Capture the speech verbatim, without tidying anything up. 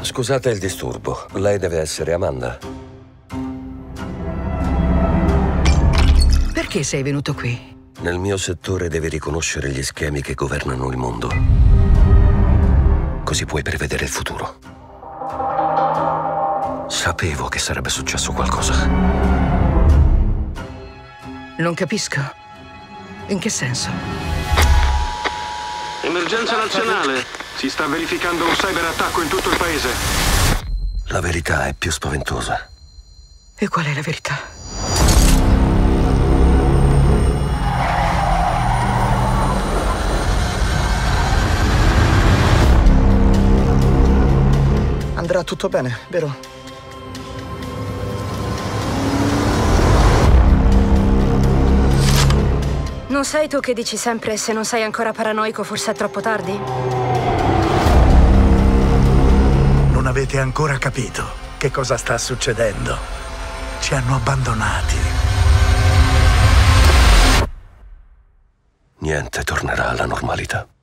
Scusate il disturbo. Lei deve essere Amanda. Perché sei venuto qui? Nel mio settore devi riconoscere gli schemi che governano il mondo. Così puoi prevedere il futuro. Sapevo che sarebbe successo qualcosa. Non capisco. In che senso? Emergenza nazionale. Si sta verificando un cyberattacco in tutto il paese. La verità è più spaventosa. E qual è la verità? Andrà tutto bene, vero? Non sei tu che dici sempre se non sei ancora paranoico forse è troppo tardi? Non avete ancora capito che cosa sta succedendo. Ci hanno abbandonati. Niente tornerà alla normalità.